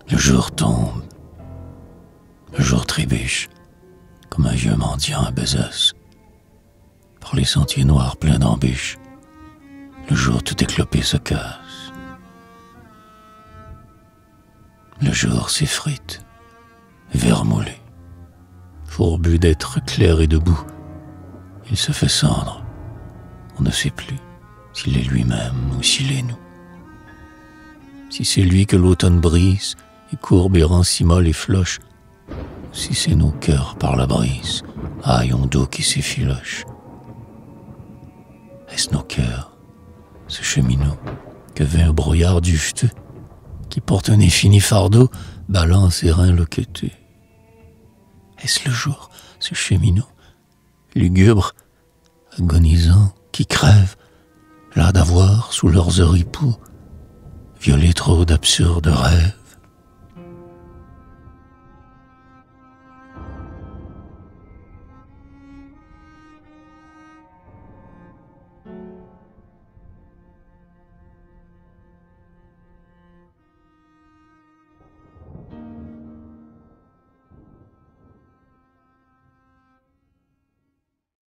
Le jour tombe, le jour trébuche, comme un vieux mendiant à besace. Par les sentiers noirs pleins d'embûches, le jour tout éclopé se casse. Le jour s'effrite, vermoulé, fourbu d'être clair et debout. Il se fait cendre, on ne sait plus s'il est lui-même ou s'il est nous. Si c'est lui que l'automne brise et courbe et rend si molle et floche, si c'est nos cœurs par la brise, haillons d'eau qui s'effiloche. Est-ce nos cœurs, ce cheminot, que vint un brouillard duveteux, qui porte un infini fardeau, balance et reins loqueteux? Est-ce le jour, ce cheminot, lugubre, agonisant, qui crève, l'air d'avoir sous leurs oripeaux violé trop d'absurdes rêves?